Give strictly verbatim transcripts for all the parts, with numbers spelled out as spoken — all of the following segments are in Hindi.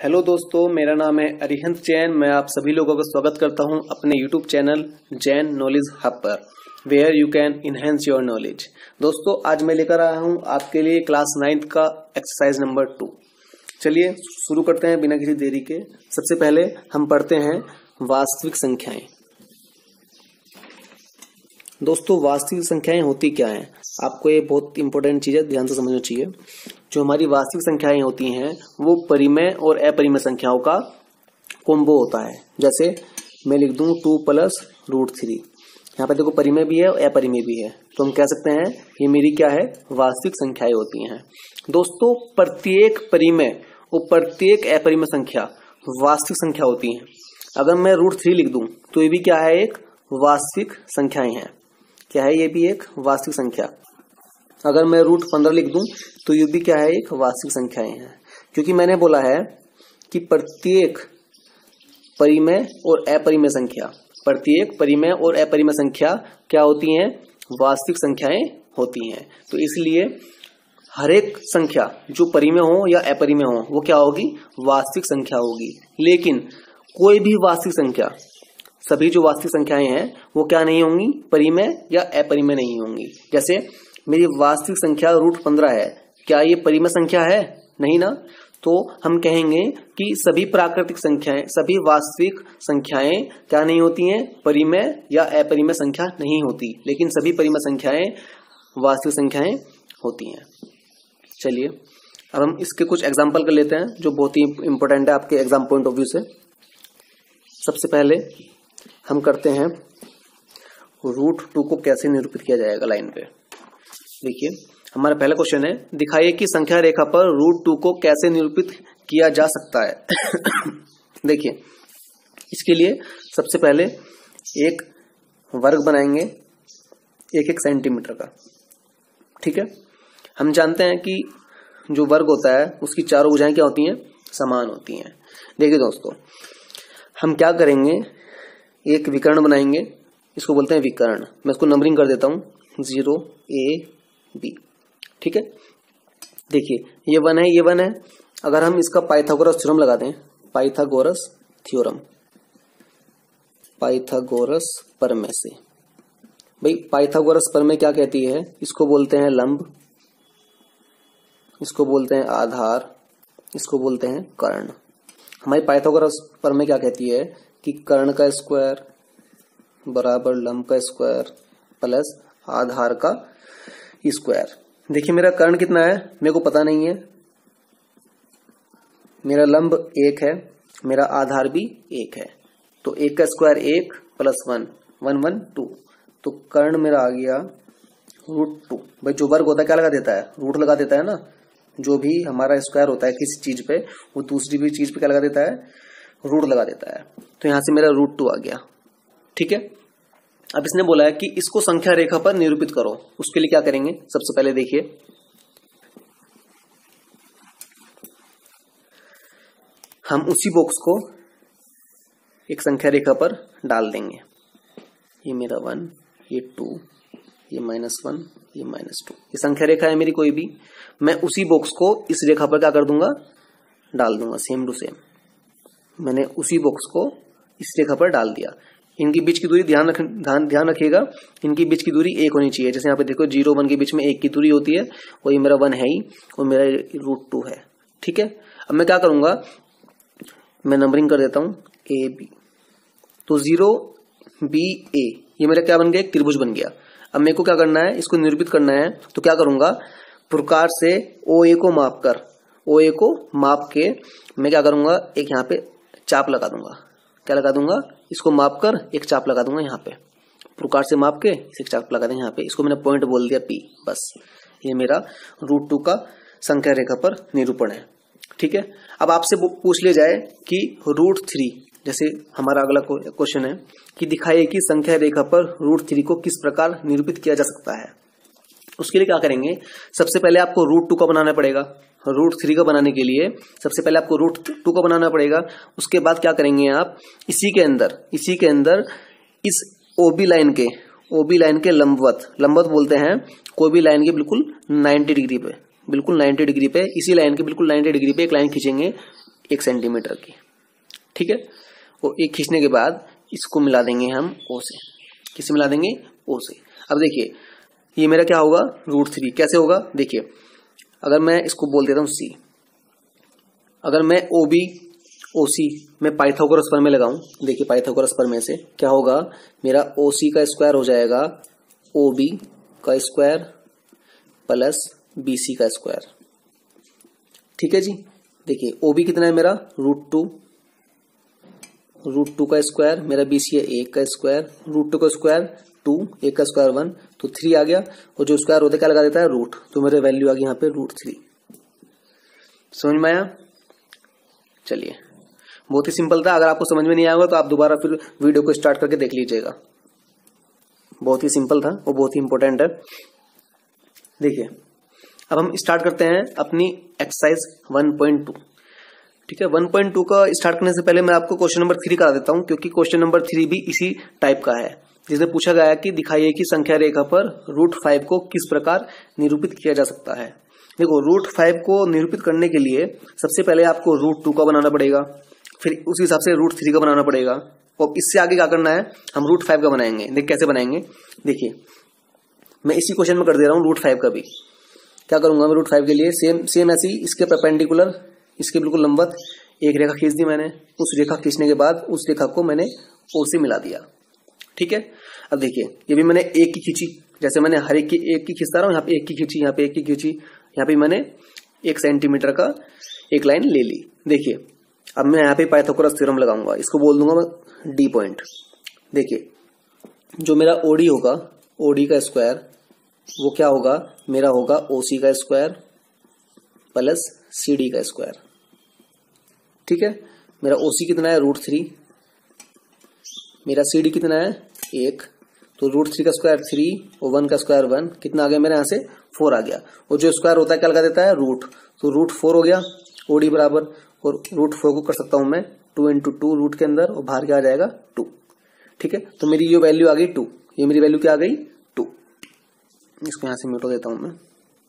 हेलो दोस्तों, मेरा नाम है अरिहंत जैन। मैं आप सभी लोगों का स्वागत करता हूं अपने YouTube channel Jain knowledge hub पर, where you can enhance your knowledge. दोस्तों, आज मैं लेकर आया हूं आपके लिए क्लास नाइन्थ का एक्सरसाइज नंबर टू। चलिए शुरू करते हैं बिना किसी देरी के। सबसे पहले हम पढ़ते हैं वास्तविक संख्याएं। दोस्तों, वास्तविक संख्याएं होती क्या हैं? आपको ये बहुत इंपॉर्टेंट चीज है, ध्यान से समझना चाहिए। जो हमारी वास्तविक संख्याएं होती हैं वो परिमेय और अपरिमेय संख्याओं का कॉम्बो होता है। जैसे मैं लिख दूं टू प्लस रूट थ्री, यहाँ पे देखो परिमेय भी है और अपरिमेय भी है, तो हम कह सकते हैं ये मेरी क्या है, वास्तविक संख्याएं होती हैं। दोस्तों, प्रत्येक परिमेय और प्रत्येक अपरिमेय संख्या वास्तविक संख्या होती है। अगर मैं रूट थ्री लिख दूं तो ये भी क्या है, एक वास्तविक संख्याएं हैं। क्या है, ये भी एक वास्तविक संख्या। अगर मैं रूट पंद्रह लिख दूं तो ये भी क्या है, एक वास्तविक संख्याएं हैं। क्योंकि मैंने बोला है कि प्रत्येक परिमेय और अपरिमेय संख्या प्रत्येक परिमेय और अपरिमेय संख्या क्या होती हैं, वास्तविक संख्याएं होती हैं। तो इसलिए हर एक संख्या जो परिमेय हो या अपरिमेय हो वो क्या होगी, वास्तविक संख्या होगी। लेकिन कोई भी वास्तविक संख्या, सभी जो वास्तविक संख्याएं हैं वो क्या नहीं होंगी, परिमेय या अपरिमेय नहीं होंगी। जैसे मेरी वास्तविक संख्या रूट पंद्रह है, क्या ये परिमेय संख्या है? नहीं ना। तो हम कहेंगे कि सभी प्राकृतिक संख्याएं, सभी वास्तविक संख्याएं क्या नहीं होती हैं, परिमेय या अपरिमेय संख्या नहीं होती। लेकिन सभी परिमेय संख्याएं वास्तविक संख्याएं होती हैं। चलिए अब हम इसके कुछ एग्जाम्पल कर लेते हैं जो बहुत ही इंपॉर्टेंट है आपके एग्जाम पॉइंट ऑफ व्यू से। सबसे पहले हम करते हैं रूट टू को कैसे निरूपित किया जाएगा लाइन पे। देखिए हमारा पहला क्वेश्चन है, दिखाइए कि संख्या रेखा पर रूट टू को कैसे निरूपित किया जा सकता है। देखिए इसके लिए सबसे पहले एक वर्ग बनाएंगे एक एक सेंटीमीटर का। ठीक है, हम जानते हैं कि जो वर्ग होता है उसकी चारों भुजाएं क्या होती हैं, समान होती हैं। देखिए दोस्तों, हम क्या करेंगे, एक विकर्ण बनाएंगे, इसको बोलते हैं विकर्ण। मैं इसको नंबरिंग कर देता हूं, जीरो ए बी। ठीक है, देखिए ये वन है, ये वन है। अगर हम इसका पाइथागोरस थ्योरम लगा दें, पाइथागोरस थ्योरम, पाइथागोरस प्रमेय से, भाई पाइथागोरस प्रमेय क्या कहती है, इसको बोलते हैं लंब, इसको बोलते हैं आधार, इसको बोलते हैं कर्ण। हमारी पाइथागोरस प्रमेय क्या कहती है कि कर्ण का स्क्वायर बराबर लंब का स्क्वायर प्लस आधार का स्क्वायर। देखिए मेरा कर्ण कितना है, मेरे को पता नहीं है। मेरा लंब एक है, मेरा आधार भी एक है, तो एक का स्क्वायर एक plus one, one one two, तो कर्ण मेरा आ गया रूट टू। भाई जो वर्ग होता है क्या लगा देता है, रूट लगा देता है ना। जो भी हमारा स्क्वायर होता है किसी चीज पे, वो दूसरी भी चीज पे क्या लगा देता है, रूट लगा देता है। तो यहां से मेरा रूट टू आ गया। ठीक है, अब इसने बोला है कि इसको संख्या रेखा पर निरूपित करो। उसके लिए क्या करेंगे, सबसे पहले देखिए हम उसी बॉक्स को एक संख्या रेखा पर डाल देंगे। ये मेरा वन, ये टू, ये माइनस वन, ये माइनस टू, ये संख्या रेखा है मेरी कोई भी। मैं उसी बॉक्स को इस रेखा पर क्या कर दूंगा, डाल दूंगा, सेम टू सेम। मैंने उसी बॉक्स को इस रेखा पर डाल दिया। इनकी बीच की दूरी ध्यान रख ध्यान ध्यान रखिएगा, इनकी बीच की दूरी एक होनी चाहिए। जैसे यहाँ पे देखो जीरो वन के बीच में एक की दूरी होती है, और ये मेरा वन है ही, और मेरा रूट टू है। ठीक है, अब मैं क्या करूंगा, मैं नंबरिंग कर देता हूं ए बी। तो जीरो बी ए, ये मेरा क्या बन गया, एक त्रिभुज बन गया। अब मेरे को क्या करना है, इसको निरूपित करना है। तो क्या करूंगा, प्रकार से ओ ए को माप कर, ओ ए को माप के मैं क्या करूंगा, एक यहाँ पे चाप लगा दूंगा। क्या लगा दूंगा, इसको माप कर एक चाप लगा दूंगा यहाँ पे। प्रकार से माप के एक चाप लगा देंगे यहाँ पे, इसको मैंने पॉइंट बोल दिया पी। बस ये मेरा रूट टू का संख्या रेखा पर निरूपण है। ठीक है, अब आपसे पूछ लिया जाए कि रूट थ्री, जैसे हमारा अगला क्वेश्चन है कि दिखाइए कि संख्या रेखा पर रूट थ्री को किस प्रकार निरूपित किया जा सकता है। उसके लिए क्या करेंगे, सबसे पहले आपको रूट टू का बनाना पड़ेगा। रूट थ्री का बनाने के लिए सबसे पहले आपको रूट टू का बनाना पड़ेगा। उसके बाद क्या करेंगे आप, इसी के अंदर इसी के अंदर इस ओबी लाइन के ओबी लाइन के लंबवत लंबवत बोलते हैं कोई भी लाइन के बिल्कुल नब्बे डिग्री पे, बिल्कुल नब्बे डिग्री पे, इसी लाइन के बिल्कुल नब्बे डिग्री पे एक लाइन खींचेंगे। एक सेंटीमीटर की, ठीक है। और एक खींचने के बाद इसको मिला देंगे हम ओ से। किससे मिला देंगे? ओ से। अब देखिए ये मेरा क्या होगा? Root three. कैसे होगा? देखिए अगर मैं इसको बोल देता हूँ सी, अगर मैं ओ बी ओ सी में पाइथागोरस प्रमेय लगाऊं, देखिए पाइथागोरस प्रमेय से क्या होगा? मेरा ओ सी का स्क्वायर हो जाएगा ओ बी का स्क्वायर प्लस बी सी का स्क्वायर, ठीक है जी। देखिए ओ बी कितना है मेरा? रूट टू, रूट टू का स्क्वायर, मेरा बी सी है एक का स्क्वायर, रूट टू का स्क्वायर टू, एक का स्क्वायर वन, तो थ्री आ गया। और जो स्क्वायर होता है क्या लगा देता है? रूट। तो मेरे वैल्यू आ गई यहाँ पे रूट थ्री। समझ में आया? चलिए बहुत ही सिंपल था। अगर आपको समझ में नहीं आया होगा तो आप दोबारा फिर वीडियो को स्टार्ट करके देख लीजिएगा। बहुत ही सिंपल था और बहुत ही इंपॉर्टेंट है। देखिए अब हम स्टार्ट करते हैं अपनी एक्सरसाइज वन पॉइंट टू, ठीक है। वन पॉइंट टू का स्टार्ट करने से पहले मैं आपको क्वेश्चन नंबर थ्री करा देता हूं, क्योंकि क्वेश्चन नंबर थ्री भी इसी टाइप का है, जिसमें पूछा गया है कि दिखाइए कि संख्या रेखा पर रूट फाइव को किस प्रकार निरूपित किया जा सकता है। देखो रूट फाइव को निरूपित करने के लिए सबसे पहले आपको रूट टू का बनाना पड़ेगा, फिर उसी हिसाब से रूट थ्री का बनाना पड़ेगा, और इससे आगे क्या करना है? हम रूट फाइव का बनाएंगे। देख कैसे बनाएंगे? देखिए मैं इसी क्वेश्चन में कर दे रहा हूँ रूट फाइव का भी। क्या करूंगा मैं रूट फाइव के लिए? सेम सेम ऐसे ही इसके परपेंडिकुलर, इसके बिल्कुल लंबवत एक रेखा खींच दी मैंने। उस रेखा खींचने के बाद उस रेखा को मैंने ओ से मिला दिया, ठीक है। अब देखिए ये भी मैंने एक की खींची, जैसे मैंने हर एक की एक की खींचता रहा हूँ, यहाँ पे एक की खींची, यहाँ पे एक की खींची, यहाँ पे मैंने एक सेंटीमीटर का एक लाइन ले ली। देखिए अब मैं यहाँ पे पाइथागोरस थ्योरम लगाऊंगा, इसको बोल दूंगा मैं डी पॉइंट। देखिए जो मेरा ओडी होगा, ओडी का स्क्वायर वो क्या होगा? मेरा होगा ओसी का स्क्वायर प्लस सीडी का स्क्वायर, ठीक है। मेरा ओसी कितना है? Root three. मेरा सीडी कितना है? एक। तो रूट थ्री का स्क्वायर थ्री और वन का स्क्वायर वन, कितना आ गया मेरे यहाँ से? फोर आ गया। और जो स्क्वायर होता है क्या लगा देता है? रूट। तो रूट फोर हो गया ओडी बराबर, और रूट फोर को कर सकता हूं मैं टू इंटू टू रूट के अंदर, और बाहर क्या आ जाएगा? टू, ठीक है। तो मेरी ये वैल्यू आ गई टू। ये मेरी वैल्यू क्या आ गई? टू। इसको यहां से मिटा देता हूं मैं,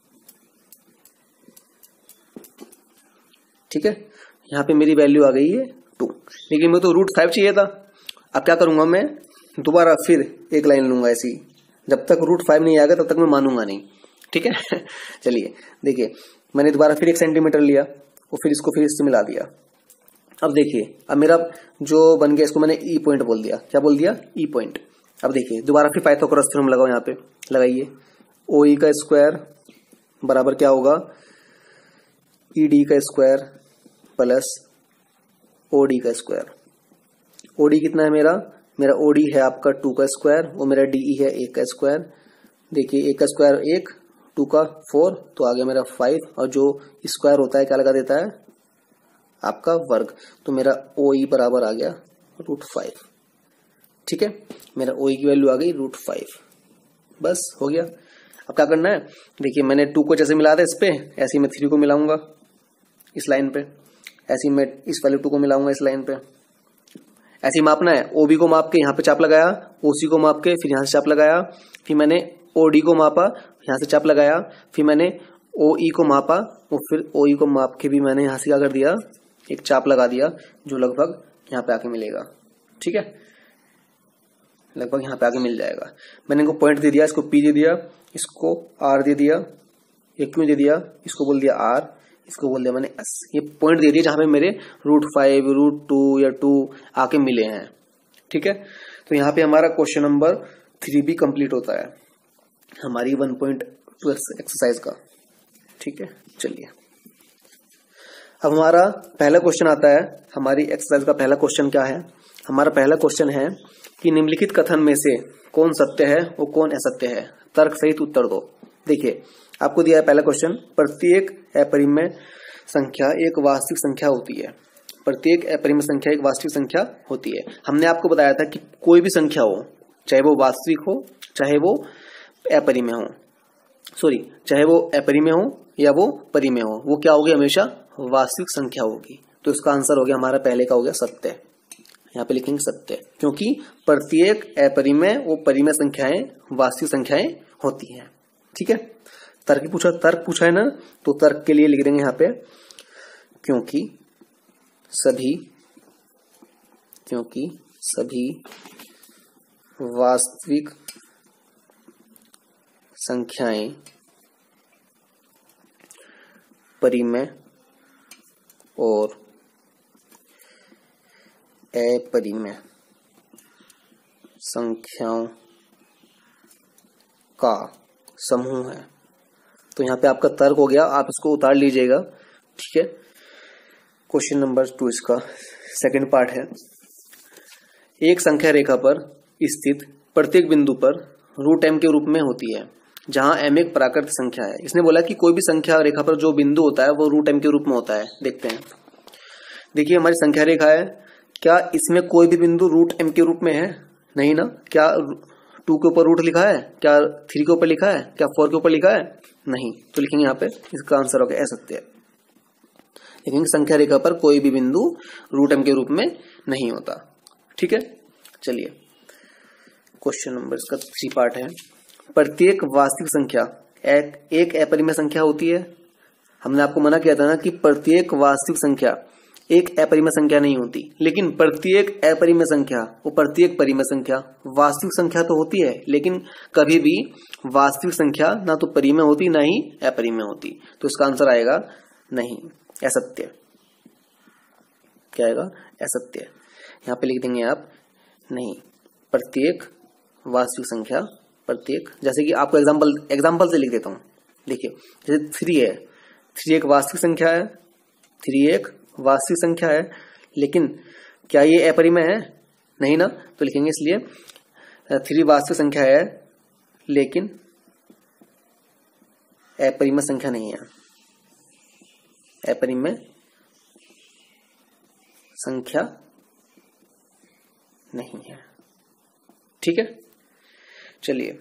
ठीक है। यहाँ पे मेरी वैल्यू आ गई है टू, लेकिन मुझे तो रूट फाइव चाहिए था। अब क्या करूंगा मैं? दोबारा फिर एक लाइन लूंगा ऐसी, जब तक रूट फाइव नहीं आएगा तब तक मैं मानूंगा नहीं, ठीक है। चलिए देखिए मैंने दोबारा फिर एक सेंटीमीटर लिया और फिर इसको फिर इससे मिला दिया। अब देखिए अब मेरा जो बन गया, इसको मैंने ई पॉइंट बोल दिया। क्या बोल दिया? E point. अब देखिए दोबारा फिर पाइथागोरस थ्योरम लगाओ, यहाँ पे लगाइए। ओ ई का स्क्वायर बराबर क्या होगा? ई डी का स्क्वायर प्लस ओ डी का स्क्वायर। ओ डी कितना है मेरा? मेरा ओ डी है आपका टू का स्क्वायर, और मेरा डी ई है एक का स्क्वायर। देखिए एक का स्क्वायर एक, टू का फोर, तो आ गया मेरा फाइव, और जो स्क्वायर होता है क्या लगा देता है? आपका वर्ग। तो मेरा ओ ई बराबर आ गया रूट फाइव, ठीक है। मेरा ओ ई की वैल्यू आ गई रूट फाइव। बस हो गया। अब क्या करना है? देखिए मैंने टू को जैसे मिला था इस पे, ऐसे ही मैं थ्री को मिलाऊंगा इस लाइन पे, ऐसे ही मैं इस वाले टू को मिलाऊंगा इस लाइन पे। ऐसे ही मापना है। ओबी को माप के यहाँ पे चाप लगाया, ओसी को माप के फिर यहाँ से चाप लगाया, फिर मैंने ओडी को मापा, यहाँ से चाप लगाया, फिर मैंने ओ ई को मापा, और फिर ओ ई को माप के भी मैंने यहाँ से क्या कर दिया? एक चाप लगा दिया, जो लगभग यहाँ पे आके मिलेगा, ठीक है। लगभग यहाँ पे आके मिल जाएगा। मैंने इनको पॉइंट दे दिया, इसको पी दे दिया, इसको आर दे दिया। ये क्यों दे दिया? इसको बोल दिया आर, इसको बोल दिया मैंने एस। ये पॉइंट दे दिया जहां पे मेरे रूट फाइव, रूट टू या टू आके मिले हैं, ठीक है। तो यहाँ पे हमारा क्वेश्चन नंबर थ्री भी कंप्लीट होता है हमारी वन पॉइंट टू एक्सरसाइज का, ठीक है। चलिए अब हमारा पहला क्वेश्चन आता है। हमारी एक्सरसाइज का पहला क्वेश्चन क्या है? हमारा पहला क्वेश्चन है कि निम्नलिखित कथन में से कौन सत्य है और कौन असत्य है? तर्क सहित उत्तर दो। देखिए आपको दिया है पहला क्वेश्चन, प्रत्येक अपरिमेय संख्या एक वास्तविक संख्या होती है। प्रत्येक अपरिमेय संख्या एक वास्तविक संख्या होती है। हमने आपको बताया था कि कोई भी संख्या हो, चाहे वो वास्तविक हो चाहे वो अपरिमेय हो, सॉरी चाहे वो अपरिमेय हो या वो परिमेय हो, वो क्या होगी? हमेशा वास्तविक संख्या होगी। तो इसका आंसर हो गया हमारा पहले का हो गया सत्य। यहाँ पे लिखेंगे सत्य, क्योंकि प्रत्येक अपरिमेय और परिमेय संख्याएं वास्तविक संख्याएं होती हैं, ठीक है। तर्क पूछा तर्क पूछा है ना, तो तर्क के लिए लिख देंगे यहाँ पे, क्योंकि सभी क्योंकि सभी वास्तविक संख्याएं परिमेय और अपरिमेय संख्याओं का समूह है। तो यहाँ पे आपका तर्क हो गया, आप इसको उतार लीजिएगा। ठीक है, क्वेश्चन नंबर टू इसका सेकंड पार्ट है। एक संख्या रेखा पर स्थित प्रत्येक बिंदु पर रूट एम के रूप में होती है, जहां एम एक प्राकृत संख्या है। इसने बोला कि कोई भी संख्या रेखा पर जो बिंदु होता है वो रूट एम के रूप में होता है। देखते हैं, देखिए हमारी संख्या रेखा है, क्या इसमें कोई भी बिंदु रूट एम के रूप में है? नहीं ना। क्या टू के ऊपर रूट लिखा है? क्या थ्री के ऊपर लिखा है? क्या फोर के ऊपर लिखा है? नहीं। तो लिखेंगे यहाँ पे, इसका आंसर होगा असत्य। लिखेंगे संख्या रेखा पर कोई भी बिंदु रूट एम के रूप में नहीं होता। ठीक है, चलिए क्वेश्चन नंबर इसका थ्री पार्ट है। प्रत्येक वास्तविक संख्या एक, एक अपरिमेय संख्या होती है। हमने आपको मना किया था ना कि प्रत्येक वास्तविक संख्या एक अपरिमेय संख्या नहीं होती, लेकिन प्रत्येक अपरिमेय संख्या वो प्रत्येक परिमेय संख्या वास्तविक संख्या तो होती है, लेकिन कभी भी वास्तविक संख्या ना तो परिमेय होती ना ही अपरिमेय होती। तो इसका आंसर आएगा नहीं, असत्य। क्या आएगा? असत्य। यहाँ पे लिख देंगे आप नहीं। प्रत्येक वास्तविक संख्या, प्रत्येक, जैसे कि आपको एग्जांपल एग्जांपल से लिख देता हूं। देखिए जैसे थ्री है, थ्री एक वास्तविक संख्या है, थ्री एक वास्तविक संख्या है, लेकिन क्या ये अपरिमेय है? नहीं ना। तो लिखेंगे इसलिए थ्री वास्तविक संख्या है लेकिन अपरिमेय संख्या नहीं है, अपरिमेय संख्या नहीं है। ठीक है, चलिए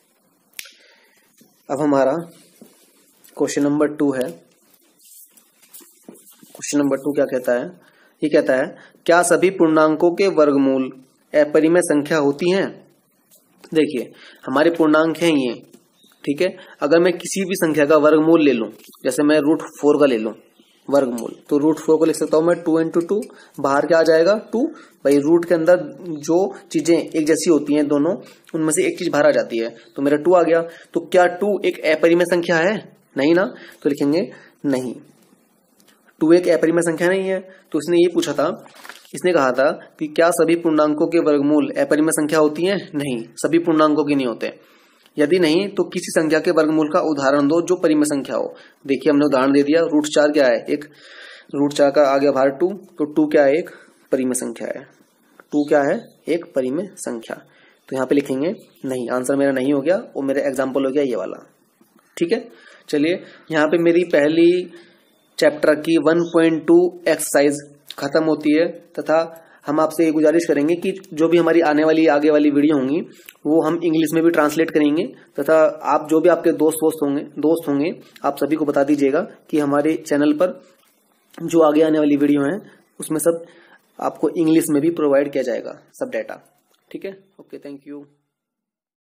अब हमारा क्वेश्चन नंबर टू है। क्वेश्चन नंबर टू क्या कहता है? ये कहता है क्या सभी पूर्णांकों के वर्गमूल अपरिमेय संख्या होती हैं? देखिए हमारे पूर्णांक हैं ये, ठीक है। अगर मैं किसी भी संख्या का वर्गमूल ले लूं, जैसे मैं रूट फोर का ले लूं वर्गमूल, तो रूट फोर को लिख सकता हूं मैं टू इंटू टू। बाहर क्या आ जाएगा? टू। भाई रूट के अंदर जो चीजें एक जैसी होती हैं दोनों, उनमें से एक चीज बाहर आ जाती है, तो मेरा टू आ गया। तो क्या टू एक अपरिमेय संख्या है? नहीं ना। तो लिखेंगे नहीं, टू एक अपरिमेय संख्या नहीं है। तो इसने ये पूछा था, इसने कहा था कि क्या सभी पूर्णांकों के वर्गमूल अपरिमेय संख्या होती हैं? नहीं, सभी पूर्णांकों की नहीं होते। यदि नहीं तो किसी संख्या के वर्गमूल का उदाहरण दो जो परिमेय संख्या हो। देखिए हमने उदाहरण दे दिया, रूट चार क्या है? एक। रूट चार का आ गया बाहर टू, तो टू क्या है? एक परिमेय संख्या है। टू क्या है? एक परिमेय संख्या। तो यहाँ पे लिखेंगे नहीं, आंसर मेरा नहीं हो गया, और मेरा एग्जाम्पल हो गया ये वाला। ठीक है, चलिए यहाँ पे मेरी पहली चैप्टर की वन पॉइंट टू एक्सरसाइज खत्म होती है, तथा हम आपसे ये गुजारिश करेंगे कि जो भी हमारी आने वाली आगे वाली वीडियो होंगी वो हम इंग्लिश में भी ट्रांसलेट करेंगे, तथा आप जो भी आपके दोस्त दोस्त होंगे दोस्त होंगे आप सभी को बता दीजिएगा कि हमारे चैनल पर जो आगे आने वाली वीडियो है उसमें सब आपको इंग्लिश में भी प्रोवाइड किया जाएगा, सब डाटा। ठीक है, ओके, थैंक यू।